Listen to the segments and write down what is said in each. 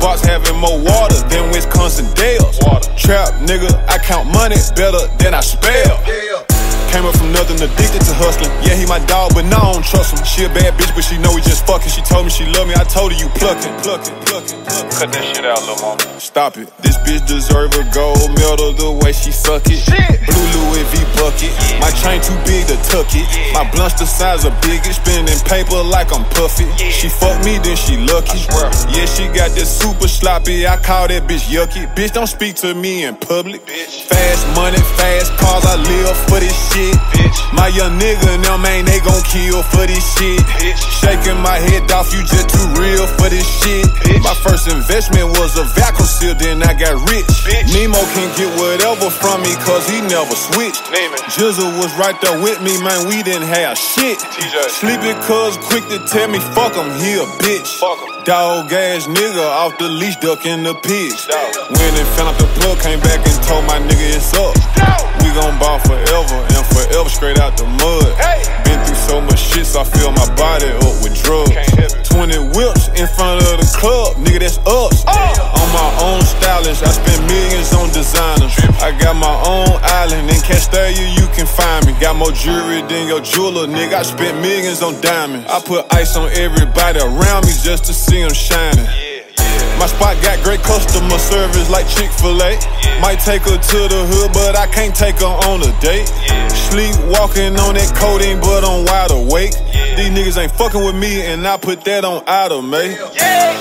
box having more water than Wisconsin Dells. Trap nigga, I count money better than I spell. Came up from nothing, addicted to hustling. Yeah, he my dog, but no, I don't trust him. She a bad bitch, but she know we just fucking. She told me she love me, I told her you plucking. Cut that shit out, lil' mama. Stop it. This bitch deserve a gold medal the way she suck it. Blue Louis V bucket. My chain too big to tuck it. My blunts the size of bigot, spinning paper like I'm puffy. She fuck me, then she lucky. Yeah, she got this super sloppy. I call that bitch yucky. Bitch, don't speak to me in public. Fast money, fast cars, I live for this shit. My young nigga and them, man, they gon' kill for this shit. Shaking my head off, you just too real for this shit. My first investment was a vacuum seal, then I got rich. Nemo can get whatever from me, cause he never switched. Jizzle was right there with me, man, we didn't have shit. Sleepy cuz quick to tell me, fuck him, he a bitch. Dog ass nigga off the leash, ducking the pigs. Went and found out the plug, came back and told my nigga it's up. We gon' ball forever, and forever straight out the mud. Been through so much shit, so I fill my body up with drugs. 20 whips in front of the club, nigga, that's us. On my own stylist, I spend millions on designers. I got my own island, in Castalia you can find me. Got more jewelry than your jeweler, nigga, I spent millions on diamonds. I put ice on everybody around me just to see them shining. My spot got great customer service like Chick-fil-A. Might take her to the hood, but I can't take her on a date. Sleep walking on that codeine, but I'm wide awake. These niggas ain't fucking with me, and I put that on automate. Ain't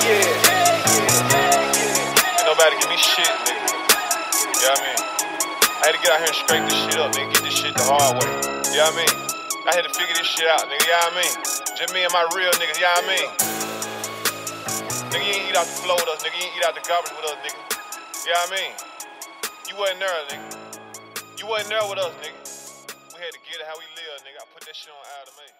nobody give me shit, nigga. You know what I mean? I had to get out here and scrape this shit up, nigga. Get this shit the hard way. You know what I mean? I had to figure this shit out, nigga. You know what I mean? Just me and my real niggas, you know what I mean? Nigga, you ain't eat out the floor with us, nigga. You ain't eat out the garbage with us, nigga. You know what I mean? You wasn't there, nigga. You wasn't there with us, nigga. We had to get it how we live, nigga. I put that shit on automate.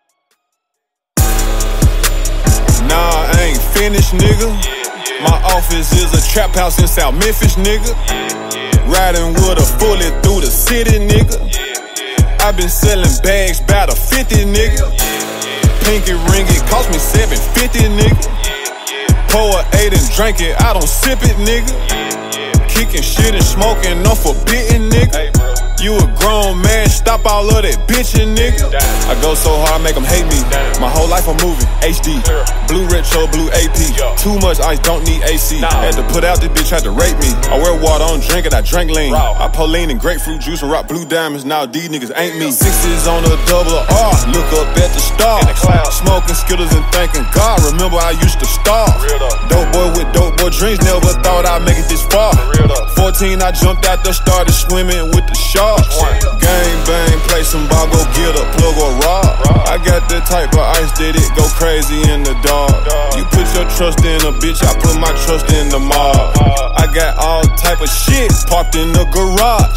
Nah, I ain't finished, nigga. My office is a trap house in South Memphis, nigga. Riding with a fully through the city, nigga. I been selling bags bout a 50, nigga. Pinky ring, it cost me $750, nigga. Pour a 8 and drink it, I don't sip it, nigga. Kicking shit and smoking, no forbidden, nigga. You a grown man, stop all of that bitchin', nigga. I go so hard, make them hate me. My whole life I'm moving, HD. Blue retro, blue AP. Too much ice, don't need AC. Had to put out this bitch, tried to rape me. I wear water, I don't drink it, I drink lean. I pour lean and grapefruit juice and rock blue diamonds. Now these niggas ain't me. Sixes on a double R, look up at the stars. Smoking Skittles and thanking God, remember I used to starve. Dope boy with dope boy dreams, never thought I'd make it this far. 14, I jumped out there, started swimming with the sharks. Gang bang, play some ball, go get a plug or rob. I got the type of ice that it go crazy in the dark. You put your trust in a bitch, I put my trust in the mob. I got all type of shit parked in the garage.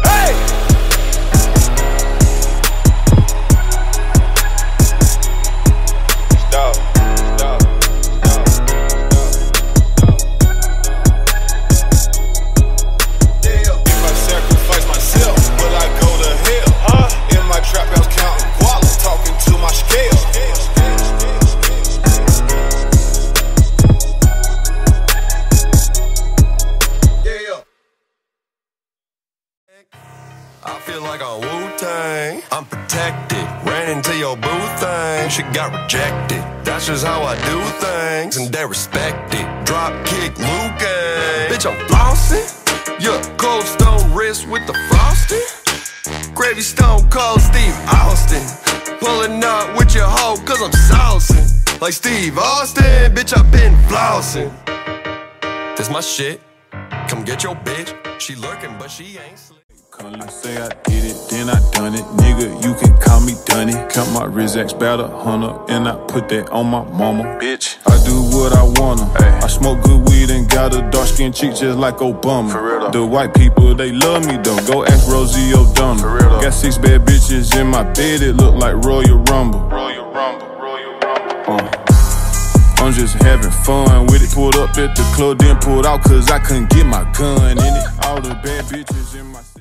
I feel like a Wu-Tang. I'm protected. Ran into your boo thing. She got rejected. That's just how I do things, and they respect it. Drop kick Luke. Bitch, I'm flossing. Yeah, cold stone wrist with the frosting. Gravy stone cold Steve Austin. Pulling up with your hoe cause I'm saucing. Like Steve Austin, bitch, I been flossing. This my shit. Come get your bitch. She lurking, but she ain't slick. Come say I did it, then I done it. Nigga, you can call me Dunny. Count my Rizaks, about 100, and I put that on my mama. Bitch, I do what I wanna. I smoke good weed and got a dark-skinned chick just like Obama. For real though. The white people, they love me though. Go ask Rosie O'Donnell. For real though. Got 6 bad bitches in my bed, it look like Royal Rumble. Royal Rumble, Royal Rumble. I'm just having fun with it. Pulled up at the club, then pulled out cause I couldn't get my gun in it. All the bad bitches in my